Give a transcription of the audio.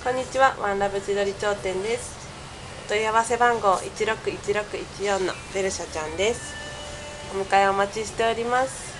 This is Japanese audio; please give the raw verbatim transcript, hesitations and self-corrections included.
こんにちは、ワンラブ千鳥頂点です。お問い合わせ番号いちろくいちろくいちよんのベルシャちゃんです。お迎えお待ちしております。